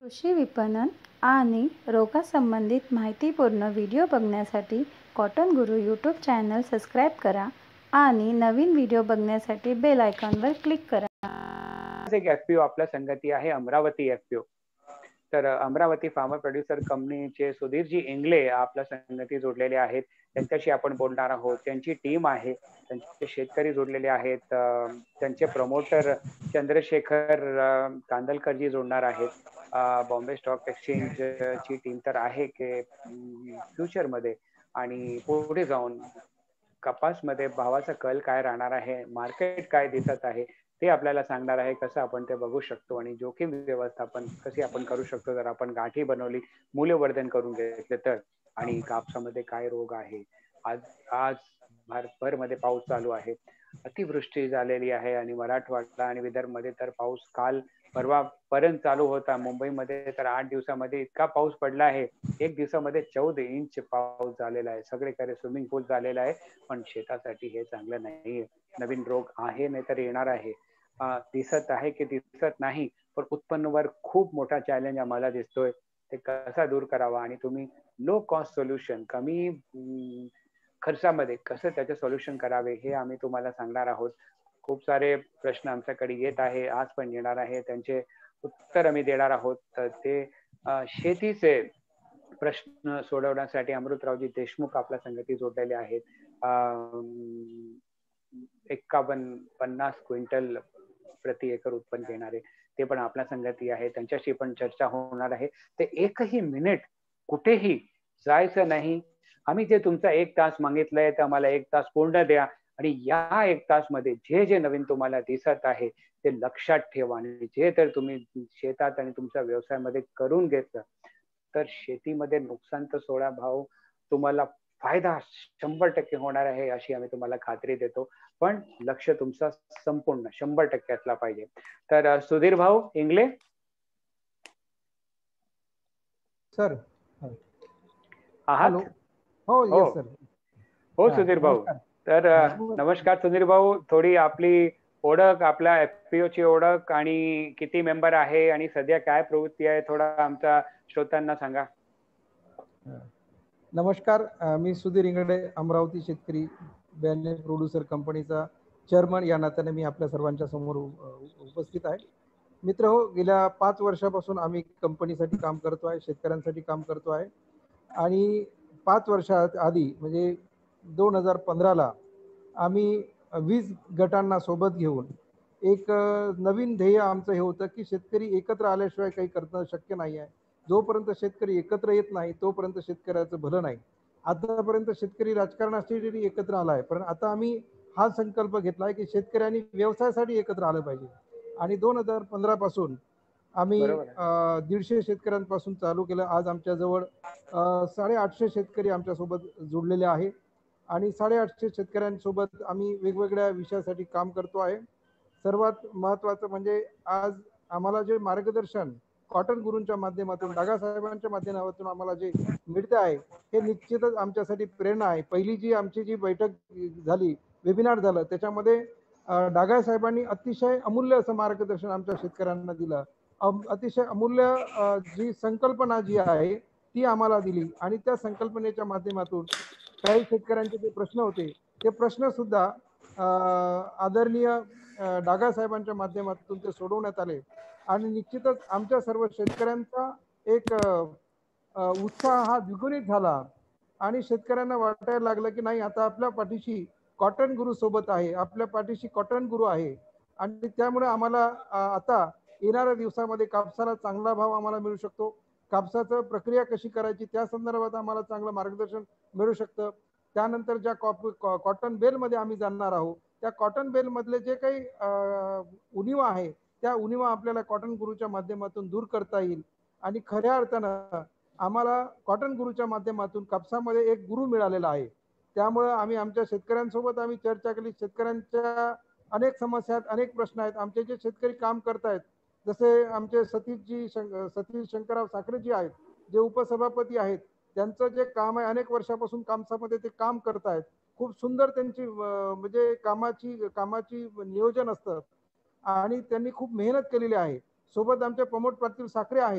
कृषी विपणन आणि रोगासंबंधित माहितीपूर्ण व्हिडिओ बघण्यासाठी कॉटन गुरु यूट्यूब चॅनल सबस्क्राईब करा आणि नवीन व्हिडिओ बघण्यासाठी बेल आयकॉनवर क्लिक करा. एक एफपीओ आपल्या संगती आहे अमरावती एफपीओ. तर अमरावती फार्मर प्रोड्युसर कंपनीचे सुधीरजी इंगले आपल्या संगती जोडलेले आहेत. त्यांच्याशी आपण बोलणार आहोत. त्यांची टीम आहे, त्यांचे शेतकरी जोडलेले आहेत, त्यांचे प्रमोटर चंद्रशेखर कांदलकरजी जोडणार आहेत. बॉम्बे स्टॉक एक्सचेंज ची टीम तर आहे की फ्युचर मध्ये आणि पुढे जाऊन कपासमध्ये भावाचा कल काय राहणार आहे, मार्केट काय दिसत आहे ते आपल्याला सांगणार आहे. कसं आपण ते बघू शकतो आणि जोखीम व्यवस्थापन कशी आपण करू शकतो जर आपण गाठी बनवली, मूल्यवर्धन करून घेतले तर. आणि कापसामध्ये काय रोग आहे. आज आज भारतभर मध्ये पाऊस चालू आहे. अतिवृष्टी झालेली आहे आणि मराठवाडा आणि विदर्भमध्ये तर पाऊस काल परवा पर्यंत चालू होता. मुंबईमध्ये तर 8 दिवसामध्ये इतका पाऊस पडला आहे. 1 दिवसामध्ये 14 इंच पाऊस झालेला आहे. सगळीकडे स्विमिंग पूल झालेला आहे. पण शेतासाठी हे चांगलं नाही. नवीन रोग आहे नाही तर येणार आहे. दिसत आहे की दिसत नाही, पण उत्पन्नावर खूप मोठा चॅलेंज आम्हाला दिसतोय. ते कसा दूर करावा आणि तुम्ही लो कॉस्ट सोल्युशन कमी खर्चामध्ये कसं त्याचे सोल्युशन करावे हे आम्ही तुम्हाला सांगणार आहोत. खूप सारे प्रश्न आमच्याकडे येत आहे, आज पण येणार आहे. त्यांचे उत्तर आम्ही देणार आहोत. तर ते शेतीचे प्रश्न सोडवण्यासाठी अमृतरावजी देशमुख आपल्या संगती जोडलेले आहेत. 51-50 क्विंटल प्रति एकर उत्पन्न घेणारे ते पण आपल्या संगती आहे. त्यांच्याशी पण चर्चा होणार आहे. ते एकही मिनिट कुठेही जायचं नाही. आम्ही जे तुमचा 1 तास मागितलंय तर आम्हाला 1 तास पूर्ण द्या आणि या 1 तास मध्ये जे जे नवीन तुम्हाला दिसत आहे ते लक्षात ठेवा आणि जे तर तुम्ही शेतात आणि तुमच्या व्यवसायामध्ये करून घेतलं तर शेतीमध्ये नुकसान तर सोडा भाव, तुम्हाला फायदा 100% होणार आहे अशी आम्ही तुम्हाला खात्री देतो. पण लक्ष तुमचा संपूर्ण 100% असला पाहिजे. तर सुधीर भाऊ इंगले सर आहात? हो येस सर. हो सुधीर भाऊ. तर नमस्कार सुधीर भाऊ. थोडी आपली ओळख, आपल्या एफपीओ ची ओळख आणि किती मेंबर आहे आणि सध्या काय प्रवृत्ती आहे थोडा आमच्या श्रोत्यांना सांगा. नमस्कार, मी सुधीर इंगळे, अमरावती शेतकरी बियाणे प्रोड्युसर कंपनीचा चेअरमन या नात्याने मी आपल्या सर्वांच्या समोर उपस्थित आहे. मित्र हो, गेल्या 5 वर्षापासून आम्ही कंपनीसाठी काम करतो आहे, शेतकऱ्यांसाठी काम करतो आहे. आणि 5 वर्षात आधी म्हणजे 2015ला आम्ही 20 गटांना सोबत घेऊन एक नवीन ध्येय आमचं हे होतं की शेतकरी एकत्र आल्याशिवाय काही करणं शक्य नाही आहे. जोपर्यंत शेतकरी एकत्र येत नाही तोपर्यंत शेतकऱ्याचं भलं नाही. आतापर्यंत शेतकरी राजकारणासाठी एकत्र आला आहे, पण आता आम्ही हा संकल्प घेतला आहे की शेतकऱ्यांनी व्यवसायासाठी एकत्र आलं पाहिजे. आणि 2015 पासून आम्ही 150 शेतकऱ्यांपासून चालू केलं. आज आमच्याजवळ 850 शेतकरी आमच्यासोबत जोडलेले आहे आणि 850 शेतकऱ्यांसोबत आम्ही वेगवेगळ्या विषयासाठी काम करतो आहे. सर्वात महत्त्वाचं म्हणजे आज आम्हाला जे मार्गदर्शन कॉटन गुरूंच्या माध्यमातून, डागा साहेबांच्या माध्यमातून आम्हाला जे मिळते आहे हे निश्चितच आमच्यासाठी प्रेरणा आहे. पहिली जी आमची जी बैठक झाली, वेबिनार झालं, त्याच्यामध्ये डागा साहेबांनी अतिशय अमूल्य असं मार्गदर्शन आमच्या शेतकऱ्यांना दिलं. अतिशय अमूल्य जी संकल्पना जी आहे ती आम्हाला दिली आणि त्या संकल्पनेच्या माध्यमातून काही शेतकऱ्यांचे जे प्रश्न होते ते प्रश्न सुद्धा आदरणीय डागा साहेबांच्या माध्यमातून ते सोडवण्यात आले. आणि निश्चितच आमच्या सर्व शेतकऱ्यांचा एक उत्साह हा द्विगुणित झाला आणि शेतकऱ्यांना वाटायला लागलं की नाही, आता आपल्या पाठीशी कॉटन गुरु सोबत आहे, आपल्या पाठीशी कॉटन गुरु आहे. आणि त्यामुळे आम्हाला आता येणाऱ्या दिवसामध्ये कापसाला चांगला भाव आम्हाला मिळू शकतो. कापसाचं प्रक्रिया कशी करायची त्या संदर्भात आम्हाला चांगलं मार्गदर्शन मिळू शकतं. त्यानंतर ज्या कॉटन बेलमध्ये आम्ही जाणार आहोत त्या कॉटन बेलमधले जे काही उणिवा आहे त्या उणिवा आपल्याला कॉटन गुरूच्या माध्यमातून दूर करता येईल. आणि खऱ्या अर्थानं आम्हाला कॉटन गुरूच्या माध्यमातून कापसामध्ये एक गुरु मिळालेला आहे. त्यामुळे आम्ही आमच्या शेतकऱ्यांसोबत आम्ही चर्चा केली. शेतकऱ्यांच्या अनेक समस्या आहेत, अनेक प्रश्न आहेत. आमचे जे शेतकरी काम करतायत, जसे आमचे सतीश शंकरराव साखरेजी आहेत, जे उपसभापती आहेत, त्यांचं जे काम आहे अनेक वर्षापासून कापसामध्ये ते काम करतायत. खूप सुंदर त्यांची म्हणजे कामाची नियोजन असतं आणि त्यांनी खूप मेहनत केलेली आहे. सोबत आमचे प्रमोद पाटील साखरे आहेत,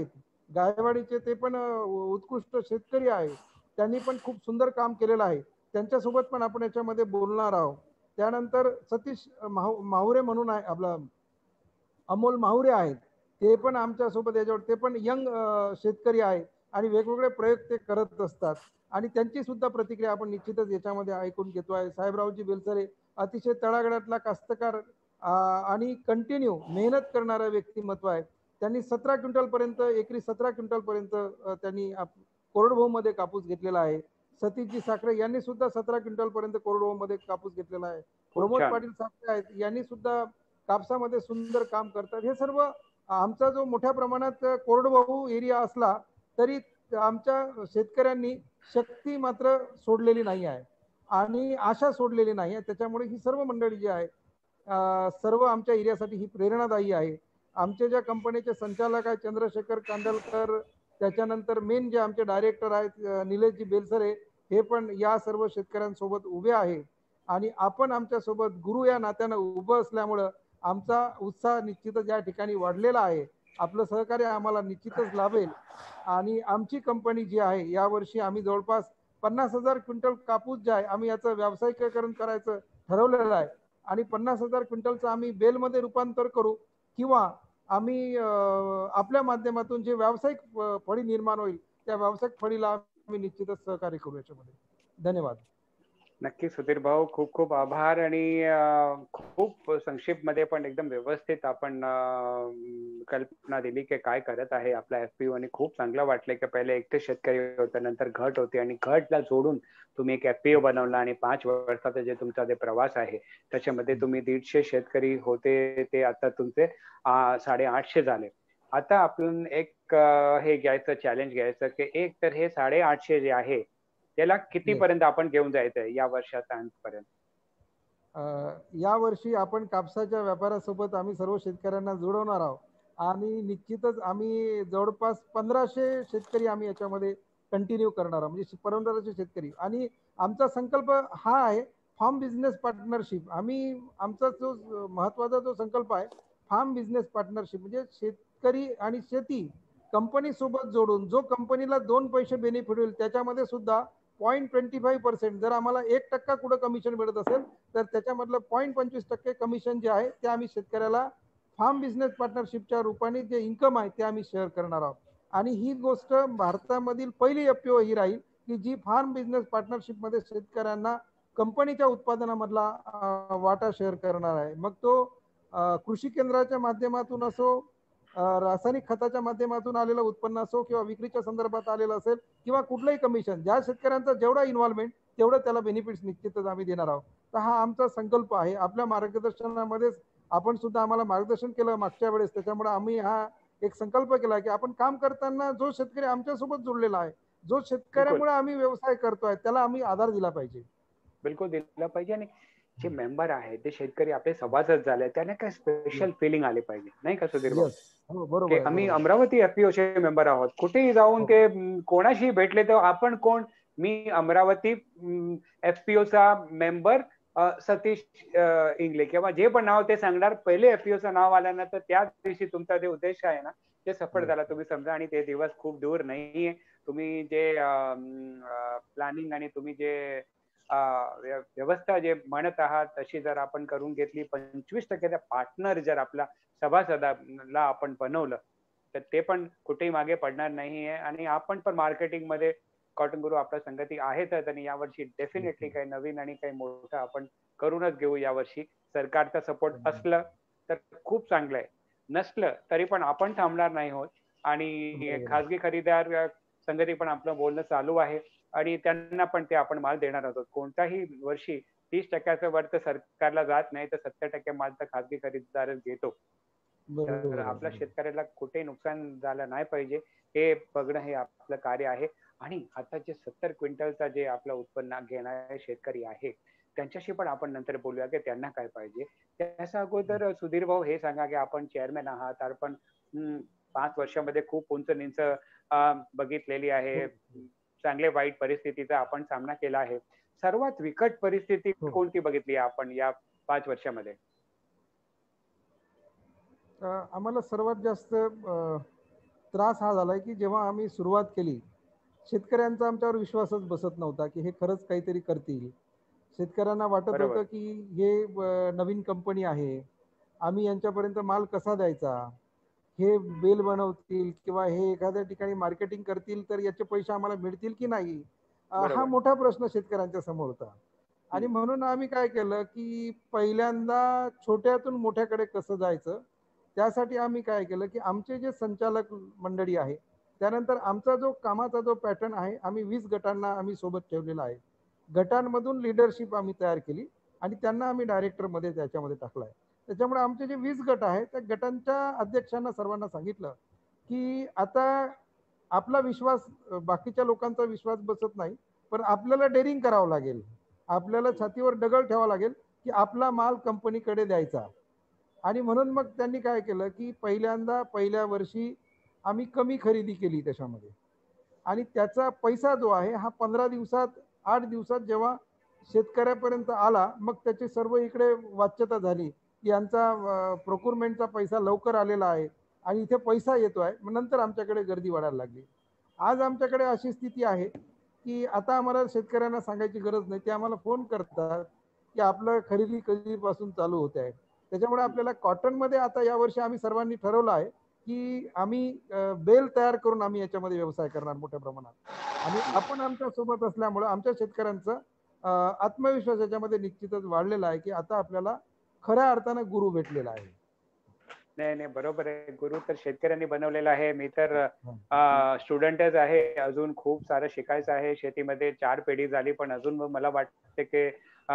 गायवाडीचे ते पण उत्कृष्ट शेतकरी आहे, त्यांनी पण खूप सुंदर काम केलेलं आहे, त्यांच्यासोबत पण आपण याच्यामध्ये बोलणार आहोत. त्यानंतर सतीश माहुरे म्हणून आहे, आपला अमोल माहुरे आहेत, ते पण आमच्या सोबत याच्यावर, ते पण यंग शेतकरी आहेत आणि वेगवेगळे प्रयोग ते करत असतात आणि त्यांची सुद्धा प्रतिक्रिया आपण निश्चितच याच्यामध्ये ऐकून घेतो आहे. साहेबरावजी बेलसरे अतिशय तळागाळातला कास्तकार आणि कंटिन्यू मेहनत करणारा व्यक्तिमत्व आहे. त्यांनी 17 क्विंटल पर्यंत, एकरी 17 क्विंटल पर्यंत त्यांनी कोरडवाहू मध्ये कापूस घेतलेला आहे. सतीशजी साखरे यांनी सुद्धा 17 क्विंटल पर्यंत कोरडवाहू मध्ये कापूस घेतलेला आहे. खूप प्रमोद छान. पाटील साखरे आहेत, यांनी सुद्धा कापसामध्ये सुंदर काम करतात. हे सर्व आमचा जो मोठ्या प्रमाणात कोरडवाहू एरिया असला तरी आमच्या शेतकऱ्यांनी शक्ती मात्र सोडलेली नाही आहे आणि आशा सोडलेली नाही आहे. त्याच्यामुळे ही सर्व मंडळी जी आहे सर्व आमच्या एरियासाठी ही प्रेरणादायी आहे. आमचे ज्या कंपनीचे संचालक आहेत चंद्रशेखर कांदलकर, त्याच्यानंतर मेन जे आमचे डायरेक्टर आहेत निलेशजी बेलसरे, हे पण या सर्व शेतकऱ्यांसोबत उभे आहे आणि आपण आमच्या सोबत गुरु या नात्यानं उभं असल्यामुळं आमचा उत्साह निश्चितच या ठिकाणी वाढलेला आहे. आपलं सहकार्य आम्हाला निश्चितच लाभेल आणि आमची कंपनी जी आहे यावर्षी आम्ही जवळपास 50,000 क्विंटल कापूस जे आहे आम्ही याचं व्यावसायिकीकरण करायचं ठरवलेलं आहे आणि 50,000 क्विंटलचं आम्ही बेलमध्ये रूपांतर करू किंवा आम्ही आपल्या माध्यमातून जे व्यावसायिक फळी निर्माण होईल त्या व्यावसायिक फळीला आम्ही निश्चितच सहकार्य करू याच्यामध्ये. धन्यवाद. नक्की सुधीर भाऊ, खूप खूप आभार आणि खूप संक्षिप्त मध्ये पण एकदम व्यवस्थित आपण कल्पना दिली की काय करत आहे आपला एफपीओ आणि खूप चांगलं वाटलं की पहिले एकटे शेतकरी होते, नंतर घट होती आणि घटला जोडून तुम्ही एक एफपीओ बनवला आणि 5 वर्षाचा जे तुमचा जे प्रवास आहे त्याच्यामध्ये तुम्ही 150 शेतकरी होते ते आता तुमचे 850 झाले. आता आपण एक हे घ्यायचं चॅलेंज घ्यायचं की एक तर हे 850 जे आहे त्याला कितीपर्यंत आपण घेऊन जायचंय या वर्षाच्या अंतपर्यंत? या वर्षी आपण कापसाच्या व्यापारासोबत आम्ही सर्व शेतकऱ्यांना जोडवणार आहोत आणि निश्चितच आम्ही जवळपास 1500 शेतकरी आम्ही याच्यामध्ये कंटिन्यू करणार आहोत, म्हणजे 1500 शेतकरी. आणि आमचा संकल्प हा आहे फार्म बिझनेस पार्टनरशिप. आम्ही आमचा जो महत्वाचा जो संकल्प आहे फार्म बिझनेस पार्टनरशिप, म्हणजे शेतकरी आणि शेती कंपनी सोबत जोडून जो कंपनीला 2 पैसे बेनिफिट होईल त्याच्यामध्ये सुद्धा 0.25% जर आम्हाला 1% कुठं कमिशन मिळत असेल तर त्याच्यामधलं 0.25% कमिशन जे आहे ते आम्ही शेतकऱ्याला फार्म बिझनेस पार्टनरशिपच्या रूपाने जे इन्कम आहे ते आम्ही शेअर करणार आहोत. आणि ही गोष्ट भारतामधील पहिली एफपीओ ही राहील की जी फार्म बिझनेस पार्टनरशिप मध्ये शेतकऱ्यांना कंपनीच्या उत्पादनामधला वाटा शेअर करणार आहे. मग तो कृषी केंद्राच्या माध्यमातून असो, रासायनिक खताच्या माध्यमातून आलेलं उत्पन्न असो किंवा विक्रीच्या संदर्भात आलेलं असेल किंवा कुठलंही कमिशन, ज्या शेतकऱ्यांचा जेवढा इन्व्हॉल्वमेंट तेवढं त्याला बेनिफिट्स निश्चितच आम्ही देणार आहोत. तर हा आमचा संकल्प आहे. आपल्या मार्गदर्शनामध्येच आपण सुद्धा आम्हाला मार्गदर्शन केलं मागच्या वेळेस, त्याच्यामुळे आम्ही हा एक संकल्प केला की आपण काम करताना जो शेतकरी आमच्यासोबत जोडलेला आहे, जो शेतकऱ्यामुळे आम्ही व्यवसाय करतोय त्याला आम्ही आधार दिला पाहिजे. बिलकुल दिला पाहिजे आणि जे मेंबर आहे ते शेतकरी आपले सभासद झाले त्यांना काय स्पेशल फिलिंग आले पाहिजे, नाही का सुधीर भाऊ? हो बरोबर की आहे, आम्ही बरोबर. अमरावती एफपीओ चे मेंबर आहोत, कुठेही जाऊन ते कोणाशी भेटले तर आपण कोण, मी अमरावती एफपीओ चा मेंबर सतीश इंगले किंवा जे पण नाव ते सांगणार, पहिले एफपीओ चं नाव आल्यानंतर त्या दिवशी तुमचा जे उद्देश आहे ना ते सफळ झाला तुम्ही समजा. आणि ते दिवस खूप दूर नाहीये. तुम्ही जे प्लॅनिंग आणि तुम्ही जे व्यवस्था जे म्हणत आहात तशी जर आपण करून घेतली, 25% पार्टनर जर आपला सभासदाला आपण बनवलं तर ते पण कुठेही मागे पडणार नाहीये. आणि आपण पण मार्केटिंग मध्ये कॉटन गुरु आपल्या संगती आहेतच आणि यावर्षी डेफिनेटली काही नवीन आणि काही मोठं आपण करूनच घेऊ यावर्षी. सरकारचा सपोर्ट असलं तर खूप चांगलं आहे, नसलं तरी पण आपण थांबणार नाही आहोत. आणि खासगी खरेदीदार संगती पण आपलं बोलणं चालू आहे आणि त्यांना पण ते आपण माल देणार आहोत. कोणत्याही वर्षी 30% वर तर सरकारला जात नाही, तर 70% माल तर खासगी खरेदीदारच घेतो. तर आपल्या शेतकऱ्याला कुठेही नुकसान झालं नाही पाहिजे हे बघणं हे आपलं कार्य आहे. आणि आता जे 70 क्विंटलचा जे आपलं उत्पन्न घेणारे शेतकरी आहे त्यांच्याशी पण आपण नंतर बोलूया की त्यांना काय पाहिजे. त्याच्या अगोदर सुधीर भाऊ हे सांगा की आपण चेअरमॅन आहात, आपण 5 वर्षामध्ये खूप उंच नीच बघितलेली आहे, चांगले वाईट परिस्थितीचा आपण सामना केला आहे. सर्वात विकट परिस्थिती कोणती बघितली आपण या 5 वर्षामध्ये? आम्हाला सर्वात जास्त त्रास हा झालाय की जेव्हा आम्ही सुरुवात केली, शेतकऱ्यांचा आमच्यावर विश्वासच बसत नव्हता की हे खरंच काहीतरी करतील. शेतकऱ्यांना वाटत बरोबर. होतं की हे नवीन कंपनी आहे, आम्ही यांच्यापर्यंत माल कसा द्यायचा, हे बेल बनवतील किंवा हे एखाद्या ठिकाणी मार्केटिंग करतील तर याचे पैसे आम्हाला मिळतील की नाही, हा बरोबर. मोठा प्रश्न शेतकऱ्यांच्या समोर होता. आणि हं. म्हणून आम्ही काय केलं की पहिल्यांदा छोट्यातून मोठ्याकडे कसं जायचं, त्यासाठी आम्ही काय केलं की आमचे जे संचालक मंडळी आहे, त्यानंतर आमचा जो कामाचा जो पॅटर्न आहे, आम्ही 20 गटांना आम्ही सोबत ठेवलेला आहे. गटांमधून लिडरशिप आम्ही तयार केली आणि त्यांना आम्ही डायरेक्टरमध्ये त्याच्यामध्ये टाकलं आहे. त्याच्यामुळे आमचे जे 20 गट आहेत, त्या गटांच्या अध्यक्षांना सर्वांना सांगितलं की आता आपला विश्वास बाकीच्या लोकांचा विश्वास बसत नाही, पण आपल्याला डेअरिंग करावं लागेल. आपल्याला छातीवर दगड ठेवावा लागेल की आपला माल कंपनीकडे द्यायचा. आणि म्हणून मग त्यांनी काय केलं की पहिल्यांदा पहिल्या वर्षी आम्ही कमी खरेदी केली त्याच्यामध्ये. आणि त्याचा पैसा जो आहे हा 15 दिवसात 8 दिवसात जेव्हा शेतकऱ्यापर्यंत आला, मग त्याची सर्व इकडे वाच्यता झाली की यांचा प्रोक्युरमेंटचा पैसा लवकर आलेला आहे आणि इथे पैसा येतो आहे. मग नंतर आमच्याकडे गर्दी वाढायला लागली. आज आमच्याकडे अशी स्थिती आहे की आता आम्हाला शेतकऱ्यांना सांगायची गरज नाही, ते आम्हाला फोन करतात की आपलं खरेदी कधीपासून चालू होते आहे. त्याच्यामुळे आपल्याला कॉटनमध्ये आता यावर्षी आम्ही सर्वांनी ठरवलं आहे की आम्ही बेल तयार करून आम्ही याच्यामध्ये व्यवसाय करणार मोठ्या प्रमाणात. आणि आपण आमच्या सोबत असल्यामुळं आमच्या शेतकऱ्यांचं आत्मविश्वास याच्यामध्ये निश्चितच वाढलेला आहे की आता आपल्याला खऱ्या अर्थानं गुरु भेटलेला आहे. नाही नाही, बरोबर आहे. गुरु तर शेतकऱ्यांनी बनवलेला आहे. मी तर हं. स्टुडंटच आहे. अजून खूप सारं शिकायचं आहे. शेतीमध्ये 4 पिढी झाली, पण अजून मला वाटते की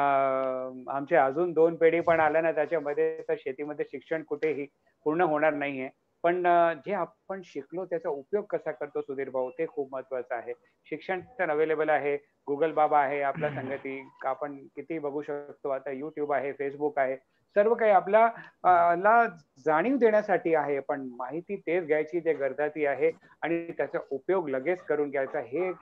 आमचे अजून 2 पिढी पण आल्या ना त्याच्यामध्ये, तर शेतीमध्ये शिक्षण कुठेही पूर्ण होणार नाहीये. पण जे आपण शिकलो त्याचा उपयोग कसा करतो सुधीर भाऊ, ते खूप महत्वाचं आहे. शिक्षण तर अवेलेबल आहे. गुगल बाबा आहे आपल्या संगती. आपण किती बघू शकतो. आता YouTube आहे, Facebook आहे. सर्व काही आपला ला जाणीव देण्यासाठी आहे, पण माहिती तेच घ्यायची जे गरजाची आहे आणि त्याचा उपयोग लगेच करून घ्यायचा. हे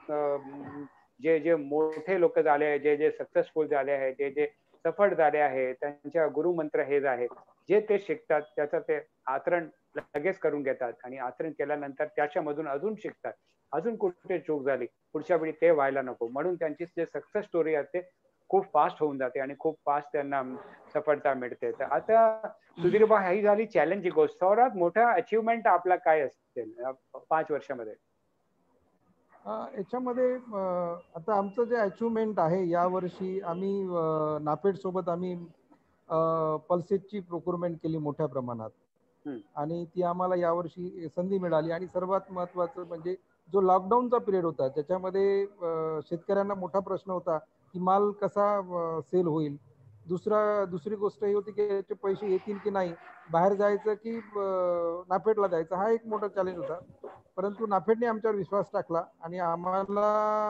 जे जे मोठे लोक झाले आहे, जे जे सक्सेसफुल झाले आहे, जे जे सफळ झाले आहे, त्यांच्या गुरुमंत्र हेच आहे. जे ते शिकतात त्याचं ते आचरण लगेच करून घेतात आणि आचरण केल्यानंतर त्याच्यामधून अजून शिकतात. अजून कुठे चूक झाली, पुढच्या वेळी ते व्हायला नको, म्हणून त्यांची जे सक्सेस स्टोरी असते खूप फास्ट होऊन जाते आणि खूप फास्ट त्यांना सफलता मिळते. तर आता सुधीर भाऊ, ही झाली चॅलेंजिंग गोष्ट. सर्वात मोठा अचिव्हमेंट आपला काय असेल 5 वर्षामध्ये? याच्यामध्ये आता आमचं जे अचिव्हमेंट आहे, यावर्षी आम्ही नाफेड सोबत आम्ही पल्सेसची प्रोक्युरमेंट केली मोठ्या प्रमाणात आणि ती आम्हाला यावर्षी संधी मिळाली. आणि सर्वात महत्त्वाचं म्हणजे जो लॉकडाऊनचा पिरियड होता, त्याच्यामध्ये शेतकऱ्यांना मोठा प्रश्न होता की माल कसा सेल होईल. दुसरी गोष्ट ही होती की याचे पैसे येतील की नाही, बाहेर जायचं की नाफेडला द्यायचं, हा एक मोठा चॅलेंज होता. परंतु नाफेडने आमच्यावर विश्वास टाकला आणि आम्हाला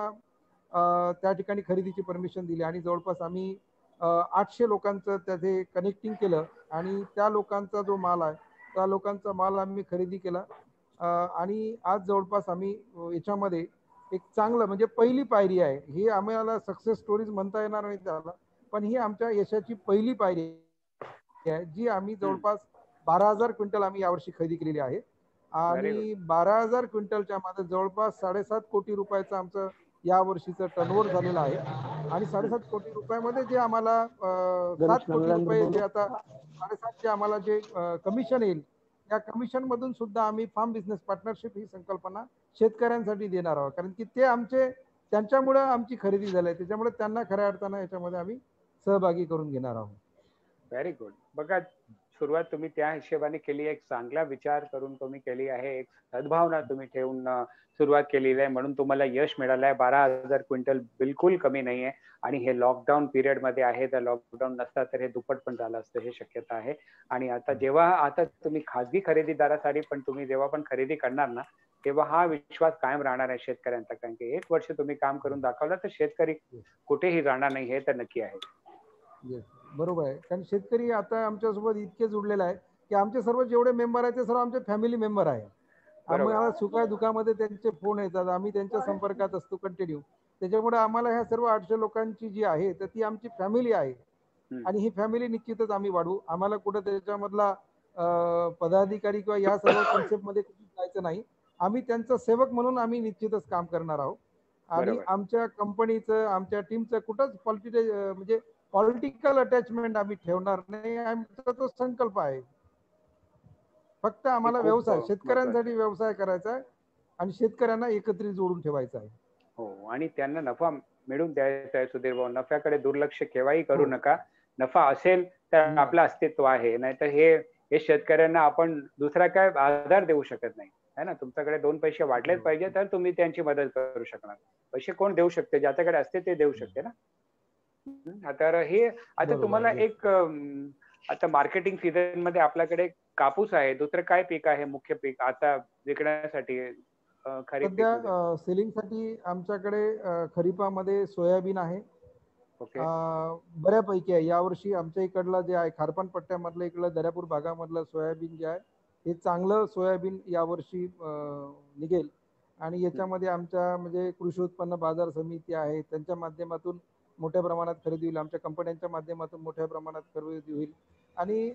त्या ठिकाणी खरेदीची परमिशन दिली आणि जवळपास आम्ही 800 लोकांचं त्याचे कनेक्टिंग केलं आणि त्या लोकांचा जो माल आहे, त्या लोकांचा माल आम्ही खरेदी केला. आणि आज जवळपास आम्ही याच्यामध्ये एक चांगलं म्हणजे पहिली पायरी आहे. ही आम्हाला सक्सेस स्टोरीज म्हणता येणार नाही त्याला, पण ही आमच्या यशाची पहिली पायरी आहे, जी आम्ही जवळपास 12,000 क्विंटल आम्ही यावर्षी खरेदी केलेली आहे. Very good. आणि 12,000 क्विंटलच्या मध्ये जवळपास 7.5 कोटी रुपयाचं आमचं या वर्षीचं टर्नओव्हर झालेलं आहे. आणि 7.5 कोटी रुपयामध्ये जे आम्हाला 7 कोटी रुपये जे आता 7.5 जे आम्हाला जे कमिशन येईल, या कमिशन मधून सुद्धा आम्ही फार्म बिझनेस पार्टनरशिप ही संकल्पना शेतकऱ्यांसाठी देणार आहोत. कारण की ते त्यांच्यामुळे आमची खरेदी झाली आहे, त्याच्यामुळे त्यांना खऱ्या अर्थानं याच्यामध्ये आम्ही सहभागी करून घेणार आहोत. Very good. बघा, सुरुवात तुम्ही त्या हिशोबाने केली, एक चांगला विचार करून तुम्ही केली आहे, एक सद्भावना तुम्ही ठेवून सुरुवात केलेली आहे, म्हणून तुम्हाला यश मिळालं आहे. 12,000 क्विंटल बिलकुल कमी नाहीये आणि हे लॉकडाऊन पिरियड मध्ये आहे. तर लॉकडाऊन नसता तर हे दुप्पट पण झालं असतं, हे शक्यता आहे. आणि आता तुम्ही खाजगी खरेदीदारासाठी पण तुम्ही जेव्हा पण खरेदी करणार ना, तेव्हा हा विश्वास कायम राहणार आहे शेतकऱ्यांचा. कारण की 1 वर्ष तुम्ही काम करून दाखवलं तर शेतकरी कुठेही जाणार नाही, हे तर नक्की आहे. बरोबर आहे. कारण शेतकरी आता आमच्यासोबत इतके जुडलेले आहे की आमचे सर्व जेवढे मेंबर आहेत ते सर्व आमचे फॅमिली मेंबर आहे. बरोबर. आम्हाला सुखा दुःखामध्ये त्यांचे फोन येतात, आम्ही त्यांच्या संपर्कात असतो कंटिन्यू. त्याच्यामुळे आम्हाला ह्या सर्व 800 लोकांची जी आहे तर ती आमची फॅमिली आहे. आणि ही फॅमिली निश्चितच आम्ही वाढवू. आम्हाला कुठं त्याच्यामधला पदाधिकारी किंवा या सर्व कन्सेप्ट मध्ये जायचं नाही. आम्ही त्यांचा सेवक म्हणून आम्ही निश्चितच काम करणार आहोत. आणि बरोबर. आमच्या कंपनीचं, आमच्या टीमचं कुठंच म्हणजे पॉलिटिकल अटॅचमेंट आम्ही ठेवणार नाही. आमचा तो संकल्प आहे. फक्त हे आम्हाला खूप व्यवसाय, महत्वाचं शेतकऱ्यांसाठी आहे. व्यवसाय करायचा आहे आणि शेतकऱ्यांना एकत्रित जोडून ठेवायचं आहे. हो, आणि त्यांना नफा मिळून द्यायचा आहे सुधीर भाऊ. नफ्याकडे दुर्लक्ष केव्हाही हो. करू नका. नफा असेल तर नाही. आपलं अस्तित्व आहे, नाहीतर हे शेतकऱ्यांना आपण दुसरा काय आधार देऊ शकत नाही, है ना. तुमच्याकडे 2 पैसे वाढलेच बरोबर. पाहिजे तर तुम्ही त्यांची मदत करू शकणार. पैसे कोण देऊ शकते? ज्याच्याकडे असते ते देऊ शकते ना. तर हे आता बरोबर. तुम्हाला Yes. एक आता मार्केटिंग सीझन मध्ये आपल्याकडे कापूस आहे. दुसरं काय पीक आहे मुख्य पीक आता विकण्यासाठी खरीप पीक मध्ये? सध्या सेलिंगसाठी आमच्याकडे खरीपामध्ये सोयाबीन आहे. ओके. बऱ्यापैकी आहे. यावर्षी आमच्या इकडलं जे आहे खारपान पट्ट्यामधलं इकडलं दर्यापूर भागामधलं सोयाबीन जे आहे हे चांगलं सोयाबीन यावर्षी निघेल. आणि याच्यामध्ये आमच्या म्हणजे कृषी उत्पन्न बाजार समिती आहे, त्यांच्या माध्यमातून मोठ्या प्रमाणात खरेदी होईल. आमच्या कंपन्यांच्या माध्यमातून मोठ्या प्रमाणात खरेदी होईल. आणि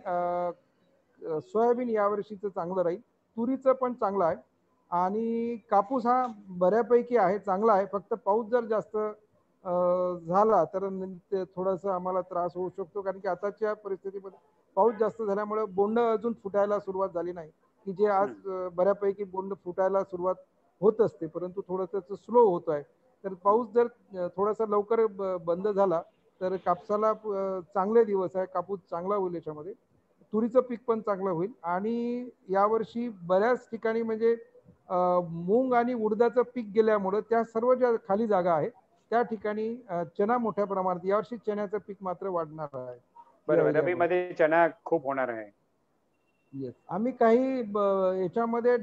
सोयाबीन यावर्षीचं चांगलं राहील. तुरीचं पण चांगलं आहे. आणि कापूस हा बऱ्यापैकी आहे, चांगला आहे. फक्त पाऊस जर जास्त झाला तर ते थोडंसं आम्हाला त्रास होऊ शकतो, कारण की आताच्या परिस्थितीमध्ये पाऊस जास्त झाल्यामुळे बोंड अजून फुटायला सुरुवात झाली नाही, की जे आज बऱ्यापैकी बोंड फुटायला सुरुवात होत असते, परंतु थोडंसं स्लो होत आहे. तर पाऊस जर थोडासा लवकर बंद झाला तर कापसाला चांगले दिवस आहे, कापूस चांगला होईल याच्यामध्ये. तुरीचं पीक पण चांगलं होईल. आणि यावर्षी बऱ्याच ठिकाणी म्हणजे मूग आणि उडदाचं पीक गेल्यामुळं त्या सर्व ज्या खाली जागा आहेत त्या ठिकाणी चना मोठ्या प्रमाणात, यावर्षी चण्याचं पीक मात्र वाढणार आहे या बरोबर, रबी एरियामध्ये. मध्ये चना खूप होणार आहे. येस. आम्ही काही याच्यामध्ये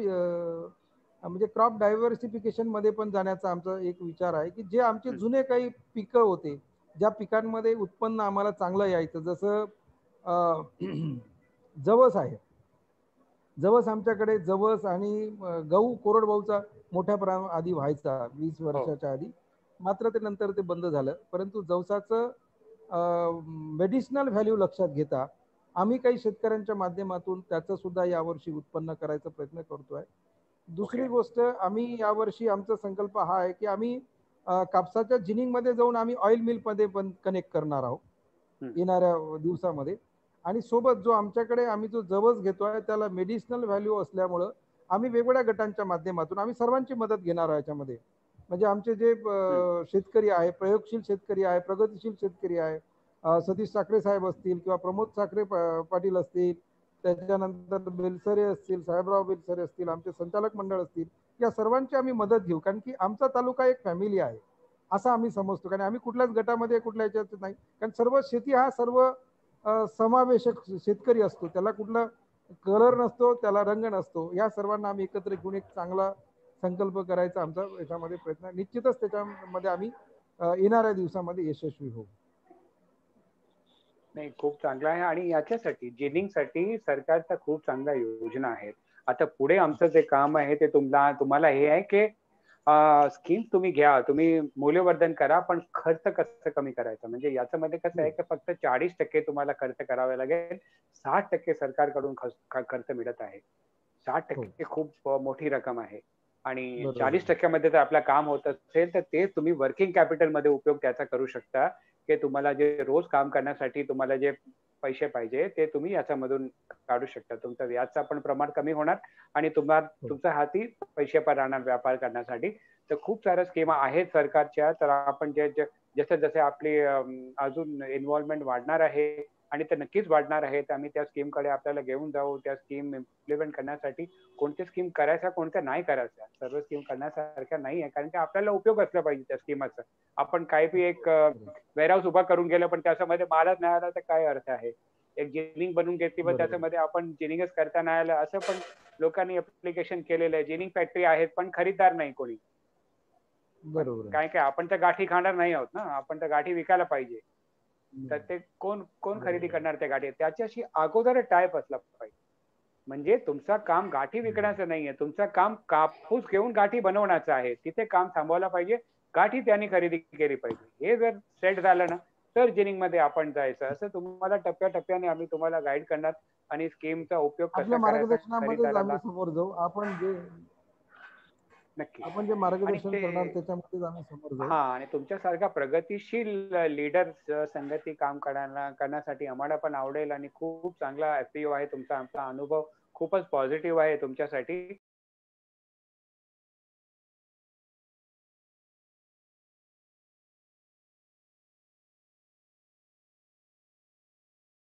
म्हणजे क्रॉप डायव्हर्सिफिकेशन मध्ये पण जाण्याचा आमचा एक विचार आहे, की जे आमचे जुने काही पिकं होते, ज्या पिकांमध्ये उत्पन्न आम्हाला चांगलं यायचं, जसं जवस आहे. जवस आमच्याकडे जवस आणि गहू कोरडवाहूचा मोठ्या प्रमाणात आधी व्हायचा 20 वर्षाच्या आधी. मात्र ते नंतर ते बंद झालं. परंतु जवसाचं मेडिसिनल व्हॅल्यू लक्षात घेता आम्ही काही शेतकऱ्यांच्या माध्यमातून त्याचं सुद्धा यावर्षी उत्पन्न करायचा प्रयत्न करतोय. दुसरी गोष्ट, आम्ही यावर्षी आमचा संकल्प हा आहे की आम्ही कापसाच्या जिनिंगमध्ये जाऊन आम्ही ऑइल मिलमध्ये पण कनेक्ट करणार आहोत येणाऱ्या दिवसामध्ये. आणि सोबत जो आमच्याकडे आम्ही जो जवस घेतोय त्याला मेडिसिनल व्हॅल्यू असल्यामुळं आम्ही वेगवेगळ्या गटांच्या माध्यमातून आम्ही सर्वांची मदत घेणार आहे याच्यामध्ये. म्हणजे आमचे जे शेतकरी आहे, प्रयोगशील शेतकरी आहे, प्रगतिशील शेतकरी आहे, सतीश साखरे साहेब असतील किंवा प्रमोद साखरे पाटील असतील, त्याच्यानंतर बेलसरे असतील, साहेबराव बेलसरे असतील, आमचे संचालक मंडळ असतील, या सर्वांची आम्ही मदत घेऊ. कारण की आमचा तालुका एक फॅमिली आहे असं आम्ही समजतो. कारण आम्ही कुठल्याच गटामध्ये कुठल्या याच्यात नाही, कारण सर्व शेती हा सर्व समावेशक शेतकरी असतो, त्याला कुठला कलर नसतो, त्याला रंग नसतो. या सर्वांना आम्ही एकत्र घेऊन एक चांगला संकल्प करायचा आमचा याच्यामध्ये प्रयत्न आहे. निश्चितच त्याच्यामध्ये आम्ही येणाऱ्या दिवसामध्ये यशस्वी होऊ. नाही, खूप चांगला आहे. आणि याच्यासाठी जिनिंगसाठी सरकारच्या खूप चांगल्या योजना आहेत. आता पुढे आमचं जे काम आहे ते तुम्हाला हे आहे की स्कीम तुम्ही घ्या, तुम्ही मूल्यवर्धन करा, पण खर्च कसं कमी करायचा. म्हणजे याच्यामध्ये कसं आहे की फक्त 40% तुम्हाला खर्च करावा लागेल, 60% सरकारकडून खर्च मिळत आहे. 60% खूप मोठी रक्कम आहे. आणि 40% मध्ये जर आपलं काम होत असेल तर ते तुम्ही वर्किंग कॅपिटल मध्ये उपयोग त्याचा करू शकता, की तुम्हाला जे रोज काम करण्यासाठी तुम्हाला जे पैसे पाहिजे ते तुम्ही याच्यामधून काढू शकता. तुमचं व्याजचा पण प्रमाण कमी होणार आणि तुमच्या हाती पैसे पण राहणार व्यापार करण्यासाठी. तर खूप साऱ्या स्कीमा आहेत सरकारच्या. तर आपण जसे जसे आपली अजून इन्व्हॉल्वमेंट वाढणार आहे आणि ते नक्कीच वाढणार आहे, तर आम्ही त्या स्कीमकडे आपल्याला घेऊन जाऊ. त्या स्कीम इम्प्लिमेंट करण्यासाठी कोणते स्कीम करायच्या कोणत्या नाही करायच्या, सर्व स्कीम करण्यासारख्या नाही आहे, कारण की आपल्याला उपयोग असला पाहिजे त्या स्कीमाचा. आपण काही बी एक वेअरहाऊस उभा करून गेलं पण त्याच्यामध्ये मालच नाही आला तर काय अर्थ आहे. एक जिनिंग बनवून घेतली पण त्याच्यामध्ये आपण जिनिंगच करता नाही आलं, असं पण लोकांनी ऍप्लिकेशन केलेलं आहे. जिनिंग फॅक्टरी आहेत पण खरीददार नाही कोणी. काय काय आपण त्या गाठी खाणार नाही आहोत ना, आपण त्या गाठी विकायला पाहिजे. तर ते कोण खरेदी करणार त्या गाठी, त्याच्याशी अगोदर टायप असला पाहिजे. म्हणजे तुमचं काम गाठी विकण्याचं नाहीये, तुमचं काम कापूस घेऊन गाठी बनवण्याचं आहे. तिथे काम थांबवायला पाहिजे, गाठी त्यांनी खरेदी केली पाहिजे. हे जर सेट झालं ना तर जिनिंग मध्ये आपण जायचं. असं तुम्हाला टप्प्याटप्प्याने आम्ही तुम्हाला गाईड करणार आणि स्कीमचा उपयोग कसा आपल्या करायचा मार्गदर्शनामध्येच खरेदीदाराला. आम्ही समोर जाऊ. आपण जे नक्की. आपण जे आणि मार्गदर्शन करणार त्याच्यामध्येच आम्ही समोर जाऊ. आणि तुमच्यासारखा प्रगतिशील लीडर्स संगती काम करण्यासाठी आम्हाला पण आवडेल आणि खूप चांगला FPO आहे तुमचा. आमचा अनुभव खूपच पॉझिटिव्ह आहे तुमच्यासाठी.